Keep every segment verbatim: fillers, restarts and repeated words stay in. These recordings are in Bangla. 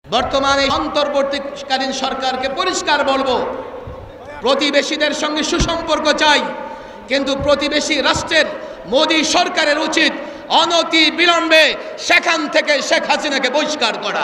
বর্তমানে অন্তর্বর্তীকালীন সরকারকে পরিষ্কার বলবো, প্রতিবেশীদের সঙ্গে সুসম্পর্ক চাই, কিন্তু প্রতিবেশী রাষ্ট্রের মোদী সরকারের উচিত অনতি বিলম্বে সেখান থেকে শেখ হাসিনাকে বহিষ্কার করা।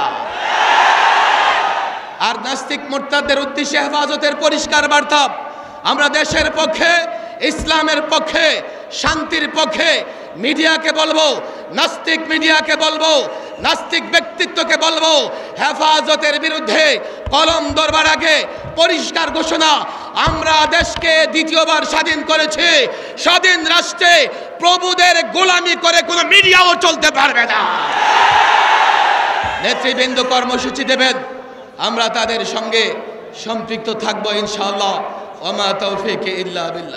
আর নাস্তিক মুরতাদদের উদ্দেশ্যে হেফাজতের পরিষ্কার বার্তা, আমরা দেশের পক্ষে, ইসলামের পক্ষে, শান্তির পক্ষে। মিডিয়াকে বলবো, নাস্তিক মিডিয়াকে বলবো, নাস্তিক ব্যক্তিত্বকে বলবো, হেফাজতের বিরুদ্ধে কলম ধরবার আগে পরিষ্কার ঘোষণা, আমরা দেশকে দ্বিতীয়বার স্বাধীন করেছি। স্বাধীন রাষ্ট্রে প্রভুদের গোলামি করে কোনো মিডিয়াও চলতে পারবে না। নেতৃবৃন্দ কর্মসূচি দেবেন, আমরা তাদের সঙ্গে সম্পৃক্ত থাকবো ইনশাআল্লাহ। ওমা তৌফিক ইল্লা বিল্লাহ।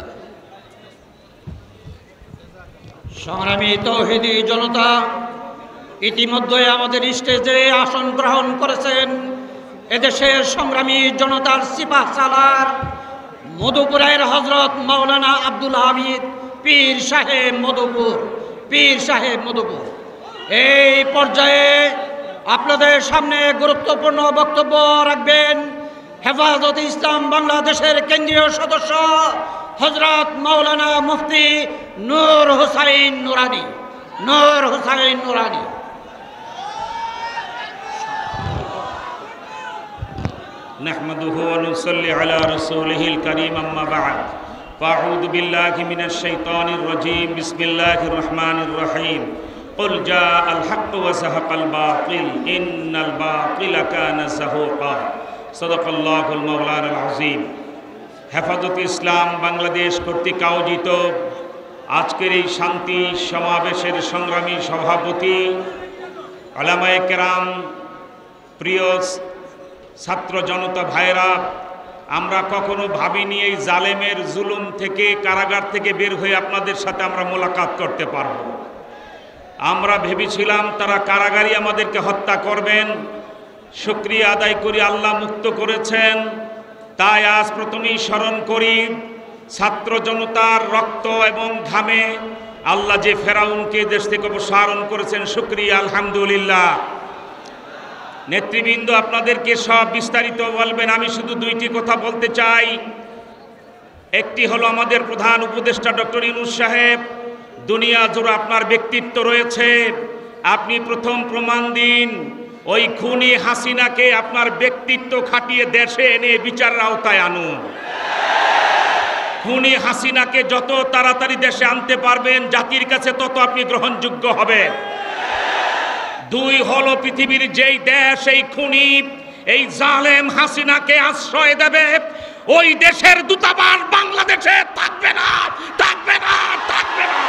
সংগ্রামী তৌহিদি জনতা, ইতিমধ্যে আমাদের স্টেজে আসন গ্রহণ করেছেন এদেশের সংগ্রামী জনতার সিপাহসালার মধুপুরের হজরত মাওলানা আব্দুল হামিদ পীর সাহেব মধুপুর পীর সাহেব মধুপুর এই পর্যায়ে আপনাদের সামনে গুরুত্বপূর্ণ বক্তব্য রাখবেন হেফাজতে ইসলাম বাংলাদেশের কেন্দ্রীয় সদস্য হজরত মাওলানা মুফতি নূর হুসাইন নুরানি নূর হুসাইন নুরানি। نحمده ونصلي على رسوله الكريم أما بعد فأعوذ بالله من الشيطان الرجيم بسم الله الرحمن الرحيم قل جاء الحق وزهق الباطل إن الباطل كان زهوقا صدق الله المولانا العظيم। হেফাজতে ইসলাম বাংলাদেশ কর্তৃক আয়োজিত আজকের এই শান্তি সমাবেশের সংগ্রামী সভাপতি, উলামায়ে কেরাম, প্রিয় ছাত্র জনতা ভাইরা, আমরা কখনো ভাবিনি এই জালেমের জুলুম থেকে, কারাগার থেকে বের হয়ে আপনাদের সাথে আমরা মোলাকাত করতে পারব। আমরা ভেবেছিলাম তারা কারাগারই আমাদেরকে হত্যা করবেন। শুকরিয়া আদায় করি, আল্লাহ মুক্ত করেছেন। তাই আজ প্রথমেই স্মরণ করি ছাত্র জনতার রক্ত এবং ঘামে আল্লাহ যে ফেরাউনকে দেশ থেকে অপসারণ করেছেন, শুকরিয়া আলহামদুলিল্লাহ। নেতৃবৃন্দ আপনাদেরকে সব বিস্তারিত বলবেন, আমি শুধু দুইটি কথা বলতে চাই। একটি হলো আমাদের প্রধান উপদেষ্টা ডক্টর ইউনূস সাহেব, দুনিয়া জুড়ে আপনার ব্যক্তিত্ব রয়েছে, আপনি প্রথম প্রমাণ দিন। ওই খুনি হাসিনাকে আপনার ব্যক্তিত্ব খাটিয়ে দেশে এনে বিচারের আওতায় আনুন। খুনি হাসিনাকে যত তাড়াতাড়ি দেশে আনতে পারবেন জাতির কাছে তত আপনি গ্রহণযোগ্য হবেন। দুই হলো পৃথিবীর যেই দেশ এই খুনি এই জালেম হাসিনাকে আশ্রয় দেবে, ওই দেশের দূতাবাস বাংলাদেশে থাকবে না, থাকবে না, থাকবে না।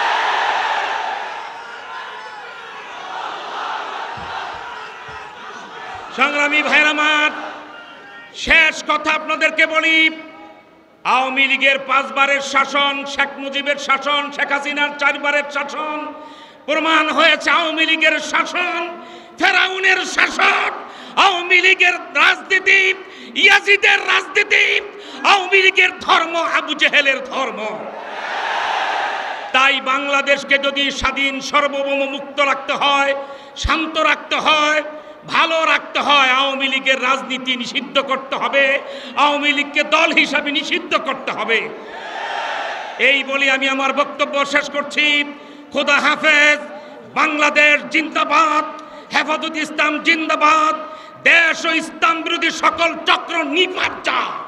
সংগ্রামী ভাইরা আমার, শেষ কথা আপনাদেরকে বলি, আওয়ামী লীগের পাঁচবারের শাসন, শেখ মুজিবের শাসন, শেখ হাসিনার চারবারের শাসন প্রমাণ হয়েছে আওয়ামী লীগের শাসন ফেরাউনের শাসন। আওয়ামী লীগের রাজনীতি ইয়াজিদের রাজনীতি, আওয়ামী লীগের ধর্ম আবু জেহেলের ধর্ম। তাই বাংলাদেশকে যদি স্বাধীন সার্বভৌম মুক্ত রাখতে হয়, শান্ত রাখতে হয়, ভালো রাখতে হয়, আওয়ামী লীগের রাজনীতি নিষিদ্ধ করতে হবে, আওয়ামী লীগকে দল হিসাবে নিষিদ্ধ করতে হবে। এই বলি আমি আমার বক্তব্য শেষ করছি। খোদা হাফেজ। বাংলাদেশ জিন্দাবাদ, হেফাজতে ইসলাম জিন্দাবাদ, দেশ ও ইসলাম বিরোধী সকল চক্র নিপাত।